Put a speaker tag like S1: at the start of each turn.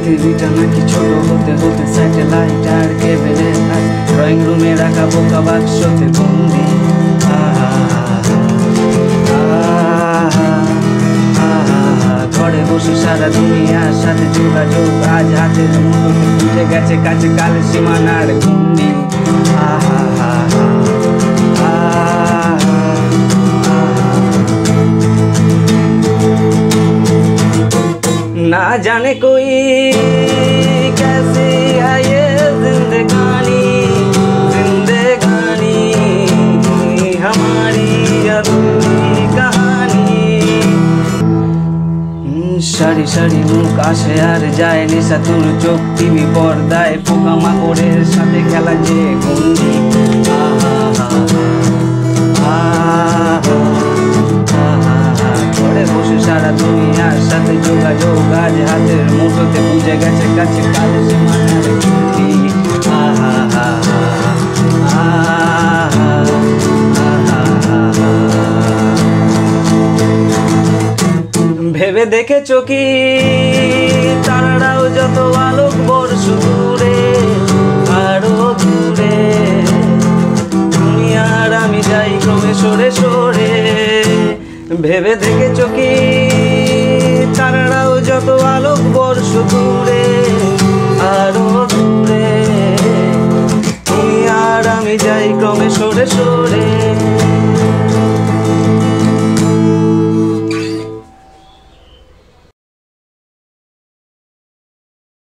S1: পৃথিবীটা নাকি ছোট হতে হতে স্যাটেলাইট আর কেবেলে ড্রয়িং রুমে রাখা বোকা বাক্সতে বন্দি। ঘরে বসে সারা দুনিয়ার সাথে যোগাযোগ আজ হাতের মুঠোতে, বুঝে গেছে কাছে কালের সীমানার গন্ডি। ना जाने कोई कैसी है ये जिंदगानी, जिंदगानी हमारी अधूरी कहानी। সারি সারি মুখ আসে আর যায়, নেশাতুর চোখ টিভি পর্দায় পোকামাকড়ের সাথে খেলা যে গন্ডি। ঘরে বসে সারা দুনিয়ার সাথে যোগাযোগ আজ হাতের মুঠোতে, বুঝে গেছে কাছে কালের সীমানার গন্ডি। ভেবে দেখেছো কি তারারাও যত আলোক বর্ষ দূরে, আরো দূরে তুমি আর আমি যাই ক্রমে সরে সরে। ভেবে দেখেছো কি তারারাও যত আলোক বর্ষ দূরে, আরো দূরে তুমি আর আমি যাই ক্রমে সরে সরে।